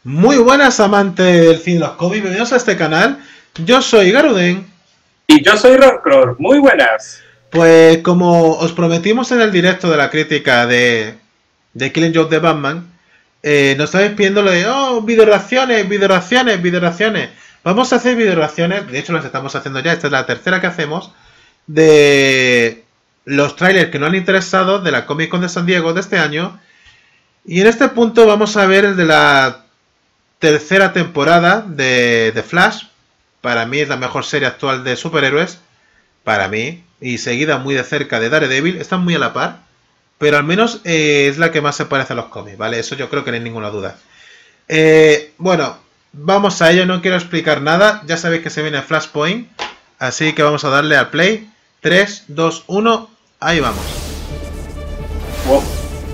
Muy buenas, amantes del cine y los cómics, bienvenidos a este canal. Yo soy Garuden. Y yo soy Roncror, muy buenas. Pues como os prometimos en el directo de la crítica de Killing Joke de Batman, nos estáis pidiendo lo de, video reacciones. Vamos a hacer video reacciones, de hecho las estamos haciendo ya, esta es la tercera que hacemos, de los trailers que nos han interesado de la Comic Con de San Diego de este año. Y en este punto vamos a ver el de la tercera temporada de Flash. Para mí es la mejor serie actual de superhéroes. Para mí. Y seguida muy de cerca de Daredevil. Están muy a la par. Pero al menos es la que más se parece a los cómics, ¿vale? Eso yo creo que no hay ninguna duda. Bueno, vamos a ello. No quiero explicar nada. Ya sabéis que se viene Flashpoint. Así que vamos a darle al play. 3, 2, 1. Ahí vamos. Wow.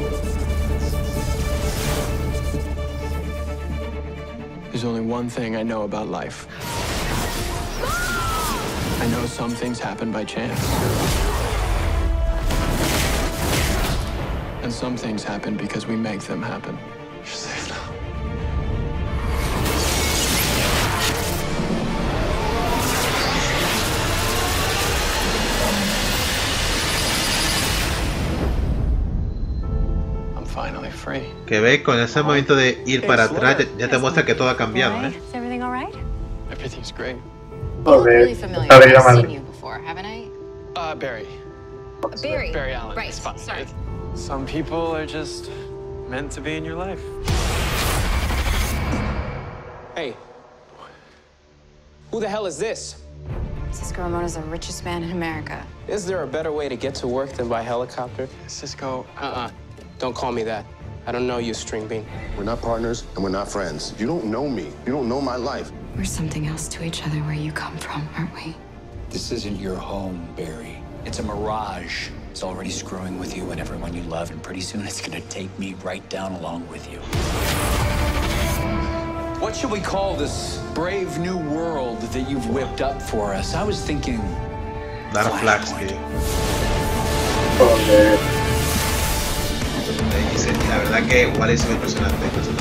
There's only one thing I know about life. I know some things happen by chance. And some things happen because we make them happen. You're safe now. I'm finally free. Que veis, con ese momento de ir para atrás ya te muestra que todo ha cambiado, ¿eh? Is everything all right? Everything's great. Joder, Really familiar. está de I've madre. seen you before, haven't I? Barry. Barry. Barry Allen. Right. It's fine. Sorry. Some people are just meant to be in your life. Hey, who the hell is this? Cisco Ramona's the richest man in America. Is there a better way to get to work than by helicopter? Cisco. Don't call me that. I don't know you, String Bean. We're not partners and we're not friends. You don't know me. You don't know my life. We're something else to each other where you come from, aren't we? This isn't your home, Barry. It's a mirage. It's already screwing with you and everyone you love, and pretty soon it's gonna take me right down along with you. What should we call this brave new world that you've whipped up for us? I was thinking... Dark Flash, tío. Joder. Y la verdad que Wally es impresionante.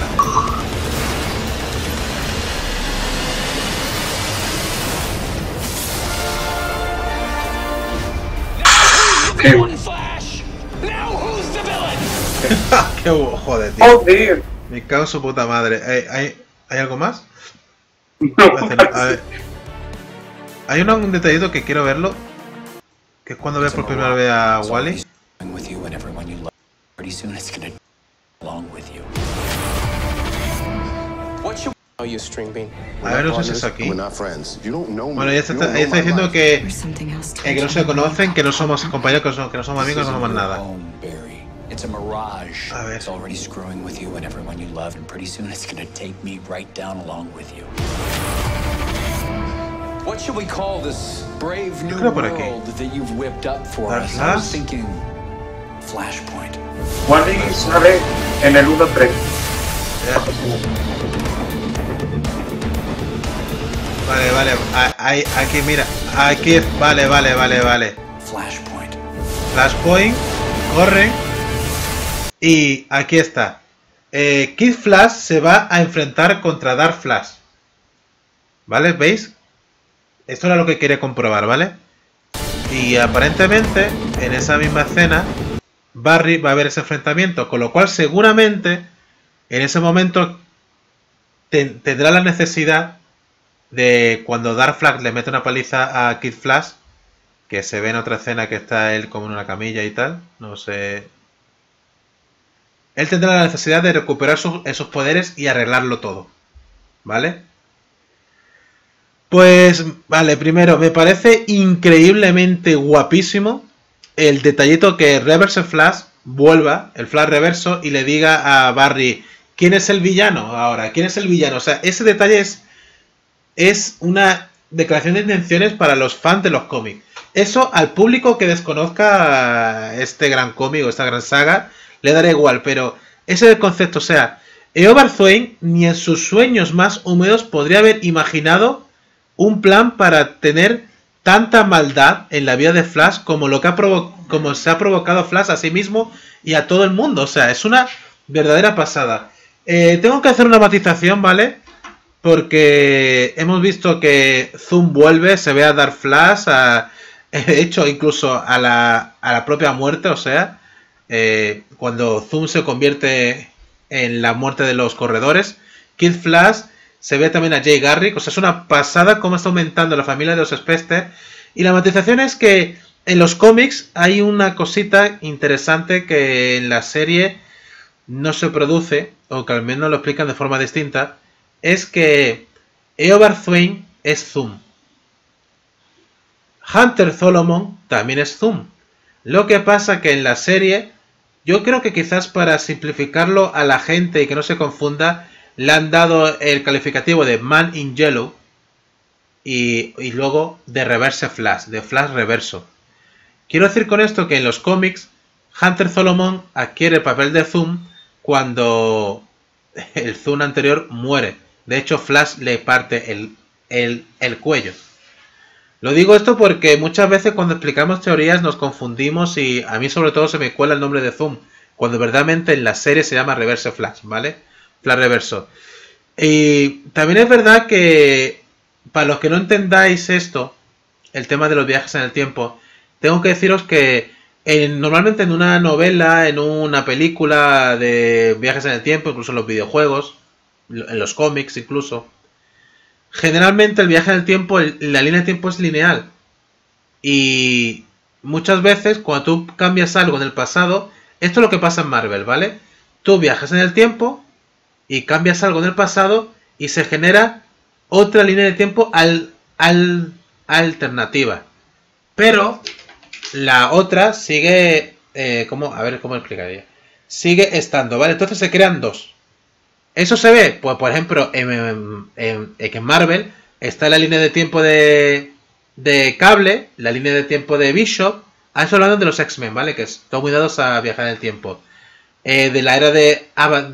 Qué Flash! Now who's the villain? Qué joder, tío. joder. Me cago en su puta madre. ¿Hay algo más? No, A ver. Hay un detallito que quiero verlo. Que es cuando ves por primera vez a Wally. With you and everyone you love. Pretty soon it's gonna along with you. What should we know you, String Bean? A ver, no sé si es and aquí. we're not friends. You don't know me. Bueno, ya You don't está know my diciendo life. que, We're something else to que each no se other. conocen, que no somos compañeros, que no somos This amigos, no isn't somos your nada. home, Barry. It's a mirage. A ver. It's already screwing with you and everyone you love, and pretty soon it's gonna take me right down along with you. What should we call this brave new creo por aquí. world that you've whipped up for Dark us? I was Flash. thinking Flashpoint. Wally sale en el 1-3. Vale. Aquí, mira. Aquí, vale. Flashpoint. Flashpoint, corre. Y aquí está. Kid Flash se va a enfrentar contra Dark Flash. ¿Vale? ¿Veis? Esto era lo que quería comprobar, ¿vale? Y aparentemente, en esa misma escena, Barry va a ver ese enfrentamiento. Con lo cual, seguramente, en ese momento, tendrá la necesidad de cuando Dark Flash le mete una paliza a Kid Flash, que se ve en otra escena que está él como en una camilla y tal, no sé. Él tendrá la necesidad de recuperar esos poderes y arreglarlo todo, ¿vale? Pues, vale, primero, me parece increíblemente guapísimo el detallito que Reverse Flash vuelva, el Flash reverso, y le diga a Barry, ¿quién es el villano ahora? ¿Quién es el villano? O sea, ese detalle es una declaración de intenciones para los fans de los cómics. Eso al público que desconozca este gran cómic o esta gran saga le dará igual, pero ese es el concepto. O sea, Eobard Thawne ni en sus sueños más húmedos podría haber imaginado un plan para tener tanta maldad en la vida de Flash como lo que como se ha provocado Flash a sí mismo y a todo el mundo. O sea, es una verdadera pasada. Tengo que hacer una matización, ¿vale? Porque hemos visto que Zoom vuelve, se ve a Dark Flash, de hecho incluso a la propia muerte, o sea, cuando Zoom se convierte en la muerte de los corredores, Kid Flash, se ve también a Jay Garrick, o sea, es una pasada cómo está aumentando la familia de los Spectre. Y la matización es que en los cómics hay una cosita interesante que en la serie no se produce, o que al menos lo explican de forma distinta, es que Eobard Thawne es Zoom. Hunter Solomon también es Zoom. Lo que pasa que en la serie, yo creo que quizás para simplificarlo a la gente y que no se confunda, le han dado el calificativo de Man in Yellow y luego de Reverse Flash, de Flash Reverso. Quiero decir con esto que en los cómics, Hunter Solomon adquiere el papel de Zoom cuando el Zoom anterior muere. De hecho, Flash le parte el cuello. Lo digo esto porque muchas veces cuando explicamos teorías nos confundimos y a mí sobre todo se me cuela el nombre de Zoom, cuando verdaderamente en la serie se llama Reverse Flash, ¿vale? Flash Reverso. Y también es verdad que para los que no entendáis esto, el tema de los viajes en el tiempo, tengo que deciros que normalmente en una novela, en una película de viajes en el tiempo, incluso en los videojuegos, en los cómics incluso, generalmente el viaje en el tiempo, la línea de tiempo es lineal. Y muchas veces cuando tú cambias algo en el pasado, esto es lo que pasa en Marvel, ¿vale? Tú viajas en el tiempo y cambias algo en el pasado y se genera otra línea de tiempo alternativa. Pero la otra sigue, a ver cómo explicaría. Sigue estando, ¿vale? Entonces se crean dos. ¿Eso se ve? Pues por ejemplo, en Marvel está la línea de tiempo de Cable, la línea de tiempo de Bishop. A eso hablando de los X-Men, ¿vale? Que están muy dados a viajar en el tiempo. De la era de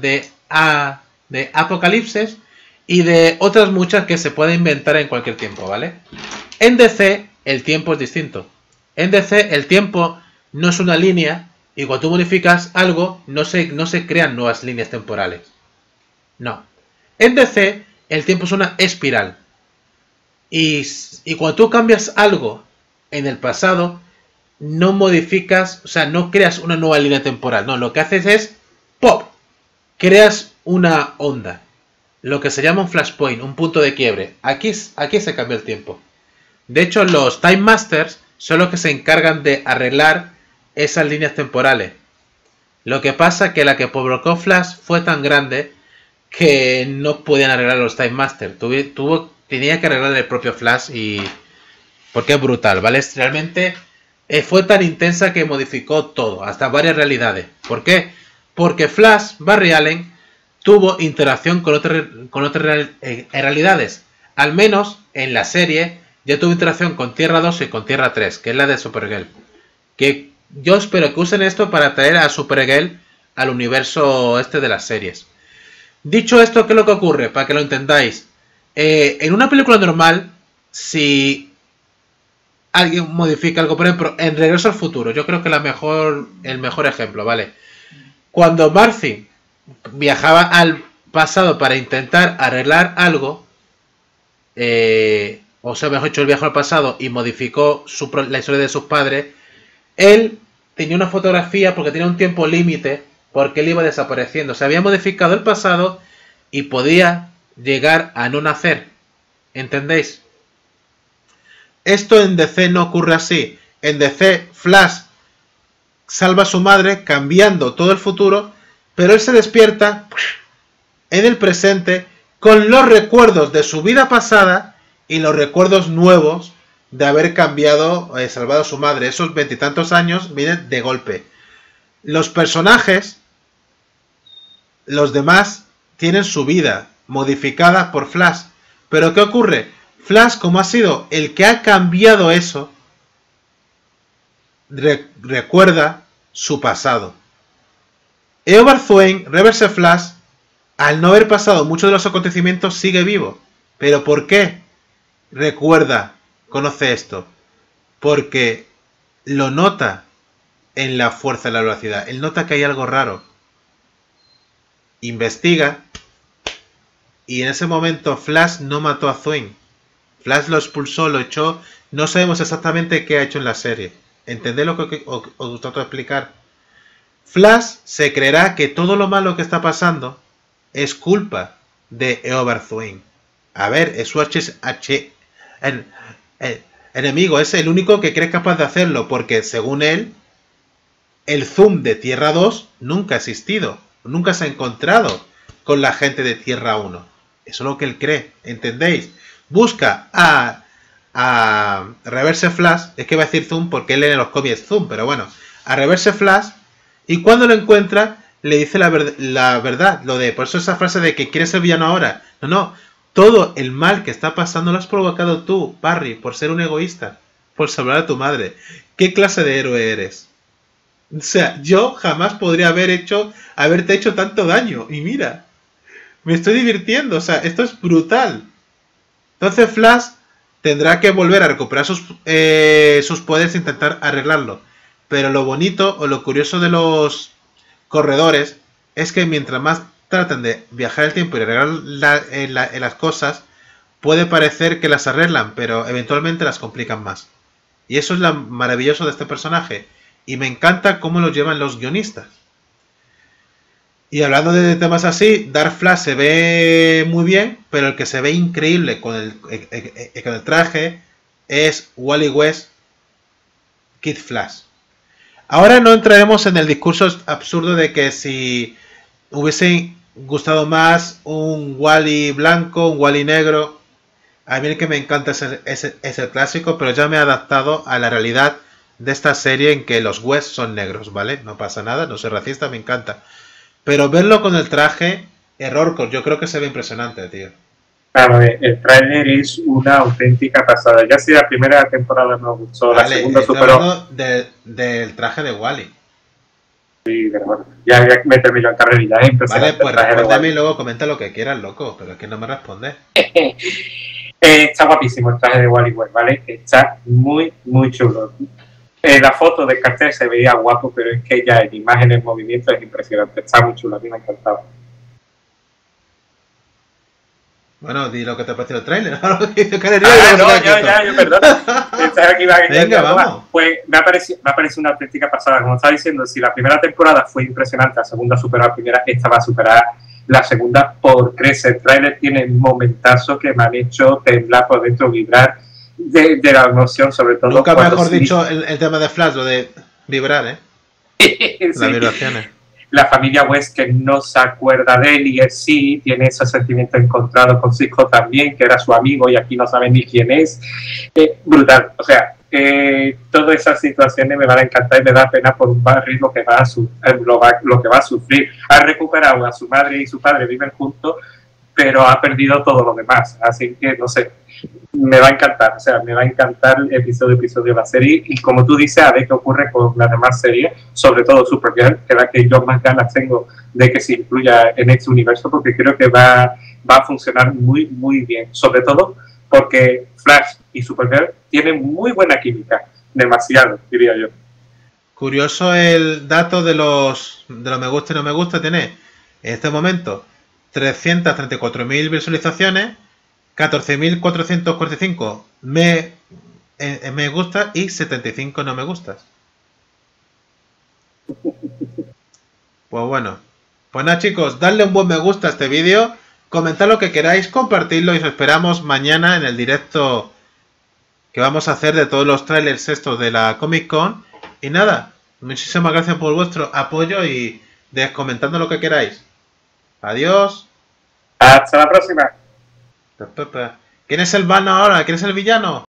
Apocalipsis y de otras muchas que se pueden inventar en cualquier tiempo, ¿vale? En DC el tiempo es distinto. En DC el tiempo no es una línea y cuando tú modificas algo no se crean nuevas líneas temporales. No. En DC el tiempo es una espiral. Y cuando tú cambias algo en el pasado, no modificas, o sea, no creas una nueva línea temporal. No, lo que haces es ¡pop! Creas una onda. Lo que se llama un flashpoint, un punto de quiebre. Aquí se cambia el tiempo. De hecho, los Time Masters son los que se encargan de arreglar esas líneas temporales. Lo que pasa es que la que provocó Flash fue tan grande que no podían arreglar los Time Masters. Tenía que arreglar el propio Flash porque es brutal, ¿vale? Realmente fue tan intensa que modificó todo, hasta varias realidades. ¿Por qué? Porque Flash, Barry Allen, tuvo interacción con otras realidades. Al menos en la serie ya tuvo interacción con Tierra 2 y con Tierra 3, que es la de Supergirl. Que yo espero que usen esto para traer a Supergirl al universo este de las series. Dicho esto, ¿qué es lo que ocurre? Para que lo entendáis. En una película normal, si alguien modifica algo, por ejemplo, en Regreso al Futuro, yo creo que el mejor ejemplo, ¿vale? Cuando Marcy viajaba al pasado para intentar arreglar algo, o sea, mejor dicho, él viajó al pasado y modificó la historia de sus padres, él tenía una fotografía porque tenía un tiempo límite, porque él iba desapareciendo. Se había modificado el pasado y podía llegar a no nacer. ¿Entendéis? Esto en DC no ocurre así. En DC, Flash salva a su madre cambiando todo el futuro, pero él se despierta en el presente con los recuerdos de su vida pasada y los recuerdos nuevos de haber salvado a su madre. Esos veintitantos años vienen de golpe. Los personajes, los demás, tienen su vida modificada por Flash. Pero ¿qué ocurre? Flash, como ha sido el que ha cambiado eso, recuerda su pasado. Eobard Thawne, Reverse Flash, al no haber pasado muchos de los acontecimientos, sigue vivo. ¿Pero por qué? Recuerda, conoce esto. Porque lo nota en la fuerza de la velocidad. Él nota que hay algo raro. Investiga Y en ese momento Flash no mató a Zwing. Flash lo expulsó, lo echó. No sabemos exactamente qué ha hecho en la serie. ¿Entendéis lo que os trato de explicar? Flash se creerá que todo lo malo que está pasando es culpa de Eobard Zwing. A ver, es su enemigo, es el único que cree capaz de hacerlo, porque según él, el Zoom de Tierra 2 nunca ha existido, nunca se ha encontrado con la gente de Tierra 1. Eso es lo que él cree, ¿entendéis? Busca a Reverse Flash, es que va a decir Zoom porque él en los cómics Zoom, pero bueno, a Reverse Flash, y cuando lo encuentra, le dice la verdad, lo de, por eso esa frase de que quieres ser villano ahora. No, todo el mal que está pasando lo has provocado tú, Barry, por ser un egoísta, por salvar a tu madre. ¿Qué clase de héroe eres? O sea, yo jamás podría haberte hecho tanto daño, y mira, me estoy divirtiendo, o sea, esto es brutal. Entonces Flash tendrá que volver a recuperar sus poderes e intentar arreglarlo. Pero lo bonito o lo curioso de los corredores es que mientras más traten de viajar el tiempo y arreglar las cosas, puede parecer que las arreglan, pero eventualmente las complican más. Y eso es lo maravilloso de este personaje. Y me encanta cómo lo llevan los guionistas. Y hablando de temas así, Dark Flash se ve muy bien, pero el que se ve increíble con el traje es Wally West, Kid Flash. Ahora no entraremos en el discurso absurdo de que si hubiese gustado más un Wally blanco, un Wally negro. A mí el que me encanta es el clásico, pero ya me he adaptado a la realidad de esta serie en que los West son negros, ¿vale? No pasa nada, no soy racista, me encanta. Pero verlo con el traje, yo creo que se ve impresionante, tío. Claro, el tráiler es una auténtica pasada. Ya si la primera temporada me gustó, vale, la segunda superó. Del traje de Wally. Sí, pero ya me terminó en carrerilla. Vale, pues respóndeme y luego comenta lo que quieras, loco, pero es que no me respondes. Está guapísimo el traje de Wally West, ¿vale? Está muy, muy chulo. La foto del cartel se veía guapo, pero es que ya en imagen, en movimiento es impresionante. Está muy chulo, a mí me ha encantado. Bueno, di lo que te pareció el trailer. Yo, perdón. Venga, vamos. Pues me ha parecido una auténtica pasada. Como estaba diciendo, si la primera temporada fue impresionante, la segunda superó a la primera, esta va a superar la segunda por crecer. El trailer tiene momentazos que me han hecho temblar por dentro, vibrar de la emoción, sobre todo. Nunca mejor dicho el tema de Flash, lo de vibrar, sí. Las vibraciones. La familia West que no se acuerda de él y él sí tiene ese sentimiento encontrado con su hijo también, que era su amigo y aquí no saben ni quién es. Brutal, o sea, todas esas situaciones me van a encantar y me da pena por un Barry lo que va a sufrir. Ha recuperado a su madre y su padre, viven juntos, pero ha perdido todo lo demás, así que no sé, me va a encantar, o sea, me va a encantar episodio de la serie y como tú dices, a ver qué ocurre con las demás series, sobre todo Supergirl, que es la que yo más ganas tengo de que se incluya en este universo, porque creo que va a funcionar muy, muy bien, sobre todo porque Flash y Supergirl tienen muy buena química, demasiado, diría yo. Curioso el dato de los me gusta y no me gusta, tiene en este momento 334.000 visualizaciones, 14.445 me gusta y 75 no me gustas. Pues bueno. Pues nada, chicos, dadle un buen me gusta a este vídeo, comentad lo que queráis, compartidlo y os esperamos mañana en el directo que vamos a hacer de todos los trailers estos de la Comic Con. Y nada, muchísimas gracias por vuestro apoyo y comentando lo que queráis. Adiós. Hasta la próxima. ¿Quién es el vano ahora? ¿Quién es el villano?